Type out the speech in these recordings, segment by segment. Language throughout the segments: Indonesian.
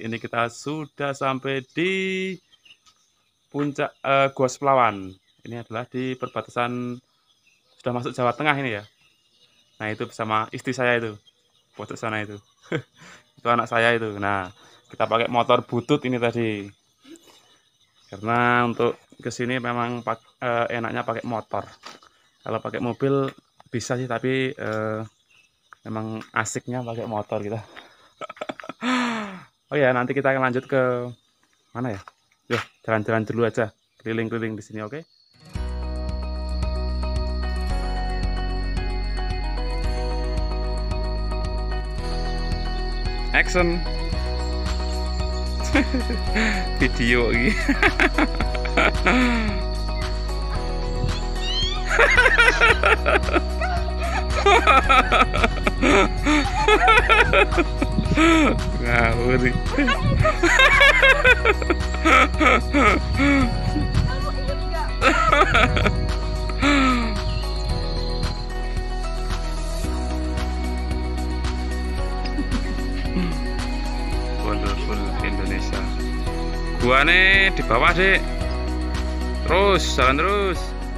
ini kita sudah sampai di puncak Gua Seplawan. Ini adalah di perbatasan, sudah masuk Jawa Tengah ini ya. Nah itu bersama istri saya itu, pojok sana itu. Itu anak saya itu. Nah kita pakai motor butut ini tadi. Karena untuk kesini memang enaknya pakai motor. Kalau pakai mobil bisa sih, tapi memang asiknya pakai motor kita. Oh ya, nanti kita akan lanjut ke mana ya? Yuk, jalan-jalan dulu aja, keliling-keliling di sini, oke? Action. Video ini. Ngawur. Wonderful Indonesia. Gua nih di bawah, Dek. Terus, jalan terus.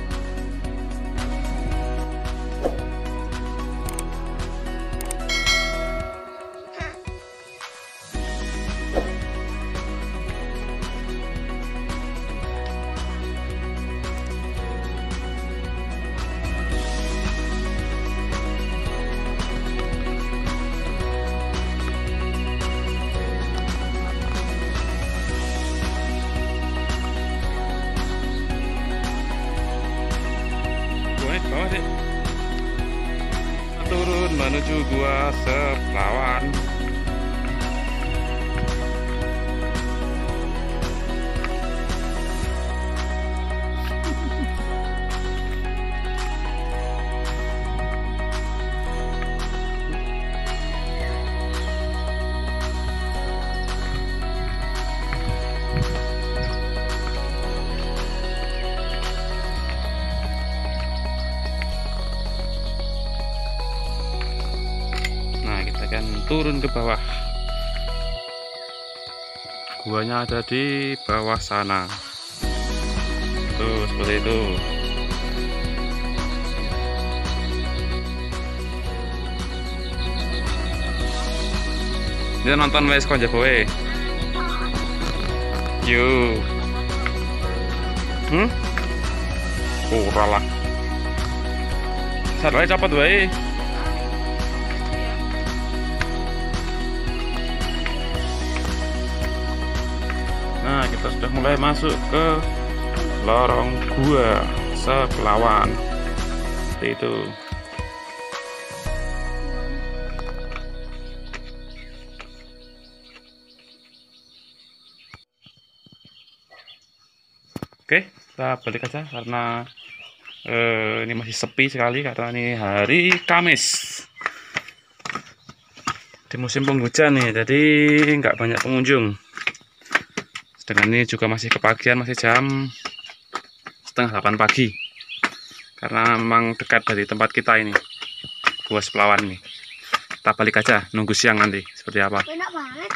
Bawah, Dek. Turun menuju Gua Seplawan. Turun ke bawah. Guanya ada di bawah sana. Tuh, seperti itu. Ini nonton wes konjak kowe. Yuk. Ora lah. Sadare cepet wae. Nah, kita sudah mulai masuk ke lorong Gua Seplawan. Seperti itu. Oke, kita balik aja karena ini masih sepi sekali karena ini hari Kamis. Di musim penghujan nih, jadi nggak banyak pengunjung. Sedangkan ini juga masih kepagian, masih jam 7:30 pagi. Karena memang dekat dari tempat kita ini, Gua Seplawan ini. Kita balik aja, nunggu siang nanti seperti apa. Enak banget.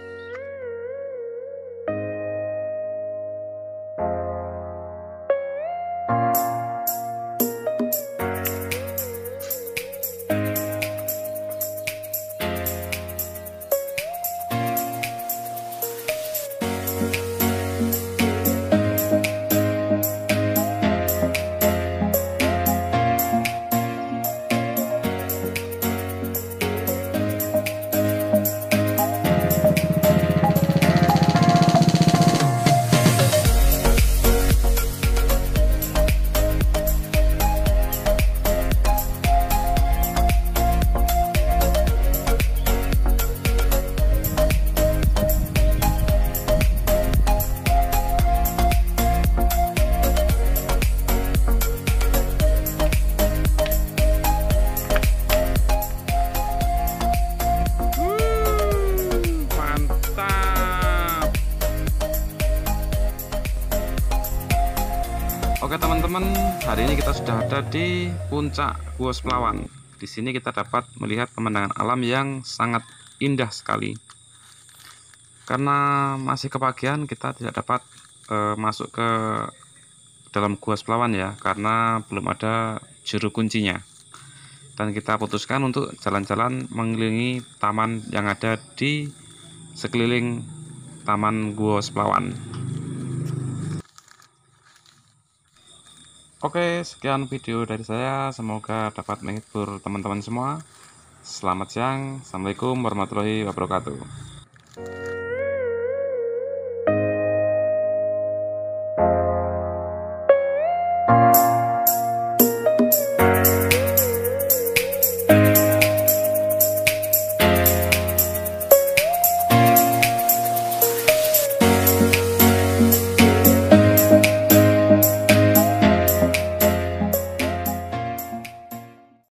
Oke teman-teman, hari ini kita sudah ada di puncak Gua Seplawan. Di sini kita dapat melihat pemandangan alam yang sangat indah sekali. Karena masih kepagian, kita tidak dapat masuk ke dalam gua Seplawan ya, karena belum ada juru kuncinya. Dan kita putuskan untuk jalan-jalan mengelilingi taman yang ada di sekeliling Taman Gua Seplawan. Oke, sekian video dari saya. Semoga dapat menghibur teman-teman semua. Selamat siang. Assalamualaikum warahmatullahi wabarakatuh.